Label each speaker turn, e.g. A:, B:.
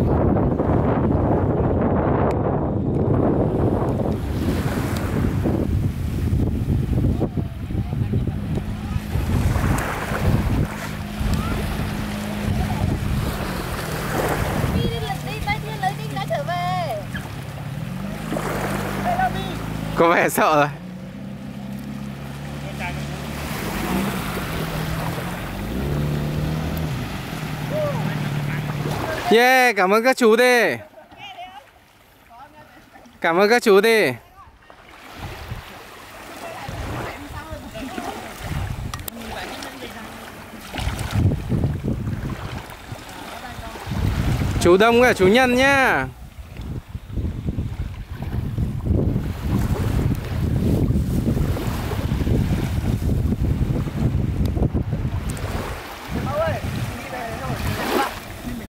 A: Có vẻ sợ rồi. Yeah, cảm ơn các chú đi. Cảm ơn các chú đi. Chú Đông với cả chú Nhân nhá.